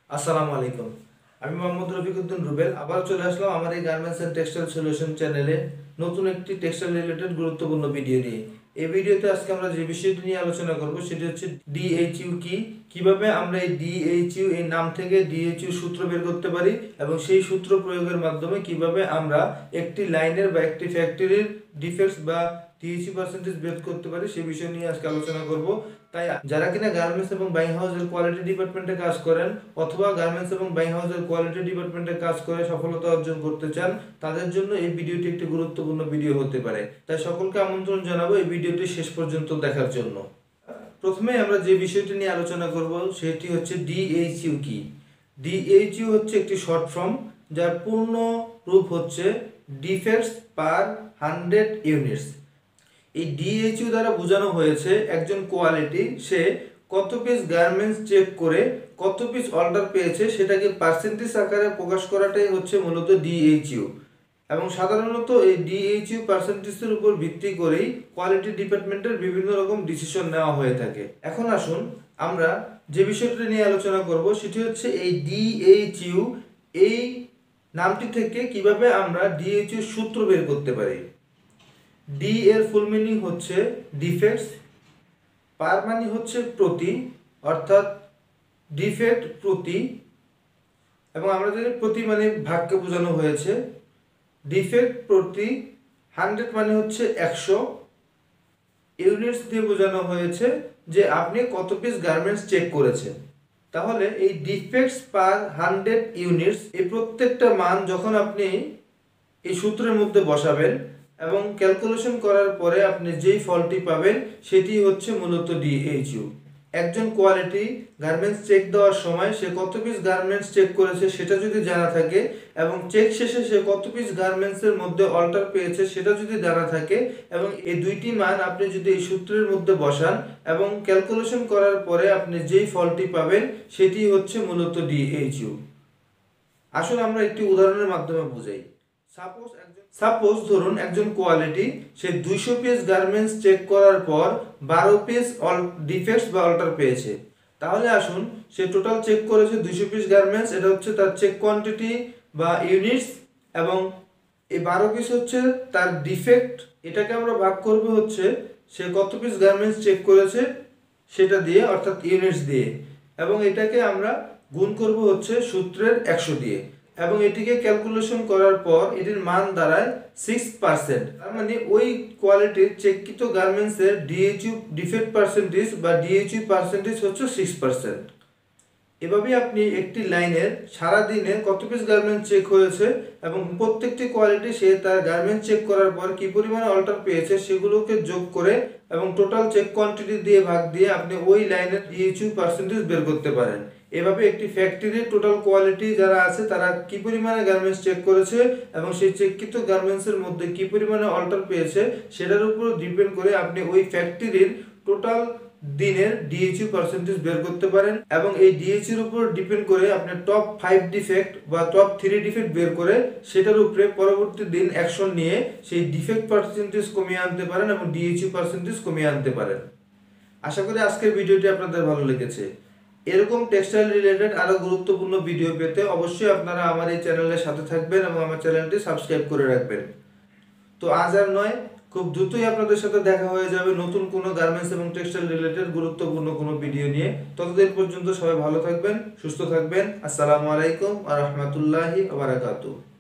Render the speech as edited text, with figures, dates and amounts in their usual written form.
আসসালামু আলাইকুম। আমি মোহাম্মদ রফিকুদ্দিন রুবেল আবার চলে আসলাম আমার এই গার্মেন্টস অ্যান্ড টেক্সটাইল সলিউশন চ্যানেলে নতুন একটি টেক্সটাইল রিলেটেড গুরুত্বপূর্ণ ভিডিও নিয়ে। এই ভিডিওতে আজকে আমরা যে বিষয়টি নিয়ে আলোচনা করব সেটি হচ্ছে ডিএইচইউ কি, কিভাবে আমরা এই ডিএইচইউ এই নাম থেকে ডিএইচইউ সূত্র বের করতে পারি এবং সেই সূত্র প্রয়োগের মাধ্যমে কিভাবে আমরা একটি লাইনের বা একটি ফ্যাক্টরির ডিফেক্টস বা ডিএইচইউ পার্সেন্টেজ বের করতে পারি সেই বিষয় নিয়ে আজকে আলোচনা করব। তাই যারা কিনা গার্মেন্টস এবং বাইং হাউসের কোয়ালিটি ডিপার্টমেন্টে কাজ করেন অথবা গার্মেন্টস এবং বাইং হাউসের কোয়ালিটি ডিপার্টমেন্টে কাজ করে সফলতা অর্জন করতে চান, তাদের জন্য এই ভিডিওটি একটি গুরুত্বপূর্ণ ভিডিও হতে পারে। তাই সকলকে আমন্ত্রণ জানাবো এই ভিডিওটি শেষ পর্যন্ত দেখার জন্য। প্রথমে আমরা যে বিষয়টি নিয়ে আলোচনা করব সেটি হচ্ছে ডিএইচইউ কি। ডিএইচইউ হচ্ছে একটি শর্ট ফর্ম যার পূর্ণ রূপ হচ্ছে ডিফেক্টস পার 100 ইউনিটস। এই ডিএইচইউ দ্বারা বোঝানো হয়েছে একজন কোয়ালিটি সে কত পিস গার্মেন্টস চেক করে কত পিস অর্ডার পেয়েছে সেটাকে পার্সেন্টেজ আকারে প্রকাশ করাটাই হচ্ছে মূলত ডিএইচইউ। এবং সাধারণত এই ডিএইচইউ পার্সেন্টেজের উপর ভিত্তি করেই কোয়ালিটি ডিপার্টমেন্টের বিভিন্ন রকম ডিসিশন নেওয়া হয়ে থাকে। এখন আসুন আমরা যে বিষয়টি নিয়ে আলোচনা করব সেটি হচ্ছে এই ডিএইচইউ এই নামটি থেকে কিভাবে আমরা ডিএইচইউ সূত্র বের করতে পারি। ডি এর ফুল মিনিং হচ্ছে ডিফেক্টস, পার মানে হচ্ছে প্রতি, অর্থাৎ ডিফেক্ট প্রতি, এবং আমরা জানি প্রতি মানে ভাগকে বোঝানো হয়েছে। ডিফেক্ট প্রতি 100 মানে হচ্ছে 100, ইউনিটস দিয়ে বোঝানো হয়েছে যে আপনি কত পিস গার্মেন্টস চেক করেছেন। তাহলে এই ডিফেক্টস পার 100 ইউনিটস এই প্রত্যেকটা মান যখন আপনি এই সূত্রের মধ্যে বসাবেন এবং ক্যালকুলেশন করার পরে আপনি যেই ফলটি পাবেন সেটি হচ্ছে মূলত ডিএইচইউ। একজন কোয়ালিটি গার্মেন্টস চেক দেওয়ার সময় সে কত পিস গার্মেন্টস চেক করেছে সেটা যদি জানা থাকে এবং চেক শেষে সে কত পিস গার্মেন্টসের মধ্যে অল্টার পেয়েছে সেটা যদি জানা থাকে এবং এই দুইটি মান আপনি যদি এই সূত্রের মধ্যে বসান এবং ক্যালকুলেশন করার পরে আপনি যেই ফলটি পাবেন সেটি হচ্ছে মূলত ডিএইচইউ। আসলে আমরা একটি উদাহরণের মাধ্যমে বুঝাই। সাপোজ ধরুন একজন কোয়ালিটি সে 200 পিস গার্মেন্টস চেক করার পর 12 পিস ডিফেক্টস বা অল্টার পেয়েছে। তাহলে আসুন সে টোটাল চেক করেছে 200 পিস গার্মেন্টস, এটা হচ্ছে তার চেক কোয়ান্টিটি বা ইউনিটস, এবং এই 12 পিস হচ্ছে তার ডিফেক্ট। এটাকে আমরা ভাগ করব হচ্ছে সে কত পিস গার্মেন্টস চেক করেছে সেটা দিয়ে, অর্থাৎ ইউনিটস দিয়ে, এবং এটাকে আমরা গুণ করব হচ্ছে সূত্রের 100 দিয়ে, এবং এটিকে ক্যালকুলেশন করার পর এটির মান দাঁড়ায় 6%। তার মানে ওই কোয়ালিটির চেককৃত গার্মেন্টসের ডিএইচইউ ডিফেক্ট পার্সেন্টেজ বা ডিএইচইউ পার্সেন্টেজ হচ্ছে 6%। এভাবেই আপনি একটি লাইনের সারা দিনে কত পিস গার্মেন্টস চেক হয়েছে এবং প্রত্যেকটি কোয়ালিটি সে তার গার্মেন্টস চেক করার পর কি পরিমাণে অল্টার পেয়েছে সেগুলোকে যোগ করে এবং টোটাল চেক কোয়ান্টিটি দিয়ে ভাগ দিয়ে আপনি ওই লাইনের ডিএইচইউ পার্সেন্টেজ বের করতে পারেন। এভাবে একটি ফ্যাক্টরির টোটাল কোয়ালিটি যারা আছে তারা কি পরিমাণে গার্মেন্টস চেক করেছে এবং সেই চেককৃত গার্মেন্টসের মধ্যে কি পরিমাণে অল্টার পেয়েছে সেটার উপর ডিপেন্ড করে আপনি ওই ফ্যাক্টরির টোটাল দিনের ডিএইচইউ পার্সেন্টেজ বের করতে পারেন, এবং এই ডিএইচইউর উপর ডিপেন্ড করে আপনি টপ 5 ডিফেক্ট বা টপ 3 ডিফেক্ট বের করে সেটার উপরে পরবর্তী দিন অ্যাকশন নিয়ে সেই ডিফেক্ট পার্সেন্টেজ কমিয়ে আনতে পারেন এবং ডিএইচইউ পার্সেন্টেজ কমিয়ে আনতে পারেন। আশা করি আজকের ভিডিওটি আপনাদের ভালো লেগেছে। এরকম টেক্সটাইল রিলেটেড আরো গুরুত্বপূর্ণ ভিডিও পেতে অবশ্যই আপনারা আমার এই চ্যানেলের সাথে থাকবেন এবং আমার চ্যানেলটি সাবস্ক্রাইব করে রাখবেন। তো আজ আর নয়, খুব দ্রুতই আপনাদের সাথে দেখা হয়ে যাবে নতুন কোনো গার্মেন্টস এবং টেক্সটাইল রিলেটেড গুরুত্বপূর্ণ কোনো ভিডিও নিয়ে। ততদিন পর্যন্ত সবাই ভালো থাকবেন, সুস্থ থাকবেন। আসসালামু আলাইকুম ওয়া রাহমাতুল্লাহি ওয়া বারাকাতুহু।